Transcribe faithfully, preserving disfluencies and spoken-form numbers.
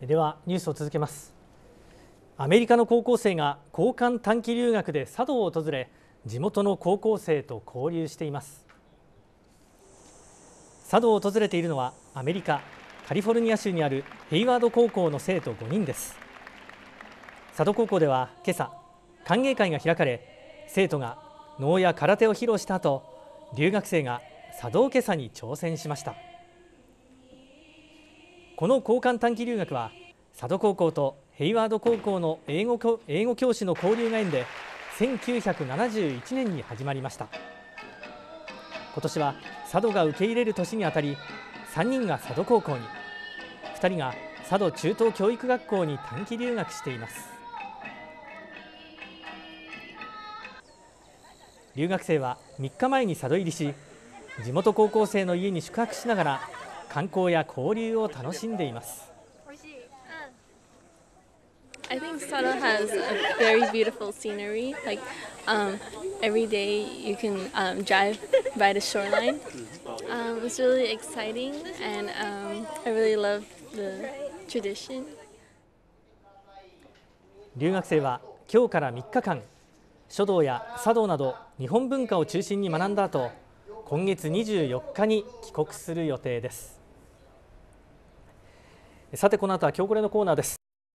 ではニュースを続けます。アメリカの高校生が交換短期留学で佐渡を訪れ、地元の高校生と交流しています。佐渡を訪れているのはアメリカカリフォルニア州にあるヘイワード高校の生徒ごにんです。佐渡高校では今朝歓迎会が開かれ、生徒が能や空手を披露した後、留学生が茶道袈裟に挑戦しました。この交換短期留学は佐渡高校とヘイワード高校の英語、英語教師の交流が縁でせんきゅうひゃくななじゅういちねんに始まりました。今年は佐渡が受け入れる年にあたり、さんにんが佐渡高校に、ふたりが佐渡中等教育学校に短期留学しています。留学生はみっかまえに佐渡入りし、地元高校生の家に宿泊しながら観光や交流を楽しんでいます。 I think Sado has a very beautiful scenery. Like um, every day you can um, drive by the shoreline. Um, it's really exciting, and um, I really love the tradition. 留学生は今日からみっかかん、書道や茶道など日本文化を中心に学んだ後、今月にじゅうよっかに帰国する予定です。さて、この後は今日これのコーナーです。